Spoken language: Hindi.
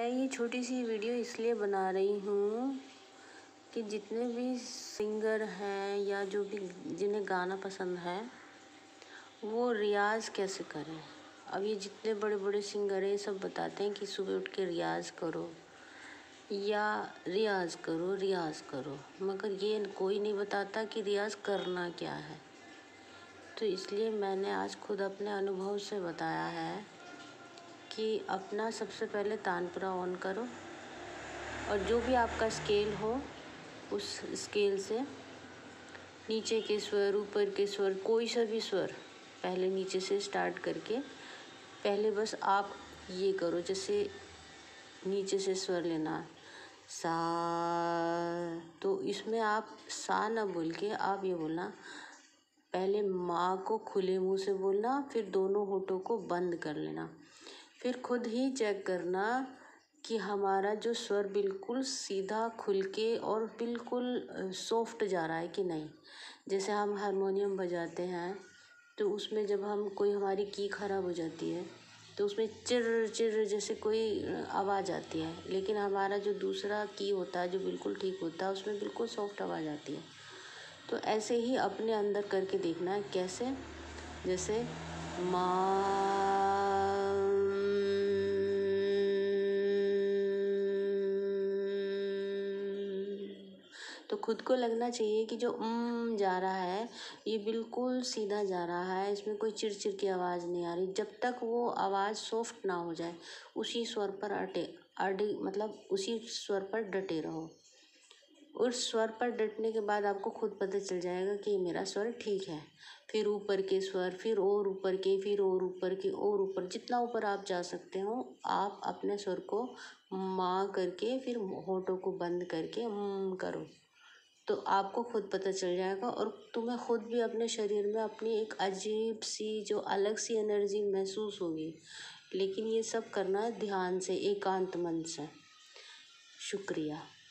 मैं ये छोटी सी वीडियो इसलिए बना रही हूँ कि जितने भी सिंगर हैं या जो भी जिन्हें गाना पसंद है वो रियाज़ कैसे करें। अब ये जितने बड़े बड़े सिंगर हैं सब बताते हैं कि सुबह उठ के रियाज़ करो या रियाज़ करो रियाज़ करो, मगर ये कोई नहीं बताता कि रियाज़ करना क्या है। तो इसलिए मैंने आज खुद अपने अनुभव से बताया है कि अपना सबसे पहले तानपुरा ऑन करो और जो भी आपका स्केल हो उस स्केल से नीचे के स्वर, ऊपर के स्वर, कोई सा भी स्वर पहले नीचे से स्टार्ट करके पहले बस आप ये करो। जैसे नीचे से स्वर लेना सा, तो इसमें आप सा ना बोल के आप ये बोलना, पहले माँ को खुले मुंह से बोलना, फिर दोनों होठों को बंद कर लेना। फिर खुद ही चेक करना कि हमारा जो स्वर बिल्कुल सीधा खुल के और बिल्कुल सॉफ्ट जा रहा है कि नहीं। जैसे हम हारमोनियम बजाते हैं तो उसमें जब हम कोई हमारी की ख़राब हो जाती है तो उसमें चिर चिर जैसे कोई आवाज़ आती है, लेकिन हमारा जो दूसरा की होता है जो बिल्कुल ठीक होता है उसमें बिल्कुल सॉफ्ट आवाज़ आती है। तो ऐसे ही अपने अंदर करके देखना है कैसे, जैसे माँ, तो खुद को लगना चाहिए कि जो जा रहा है ये बिल्कुल सीधा जा रहा है, इसमें कोई चिड़चिड़ की आवाज़ नहीं आ रही। जब तक वो आवाज़ सॉफ्ट ना हो जाए उसी स्वर पर मतलब उसी स्वर पर डटे रहो। उस स्वर पर डटने के बाद आपको खुद पता चल जाएगा कि मेरा स्वर ठीक है। फिर ऊपर के स्वर, फिर और ऊपर के, फिर और ऊपर के, और ऊपर, जितना ऊपर आप जा सकते हो आप अपने स्वर को माँ करके फिर होठों को बंद करके करो, तो आपको खुद पता चल जाएगा और तुम्हें खुद भी अपने शरीर में अपनी एक अजीब सी जो अलग सी एनर्जी महसूस होगी। लेकिन ये सब करना ध्यान से, एकांत मन से। शुक्रिया।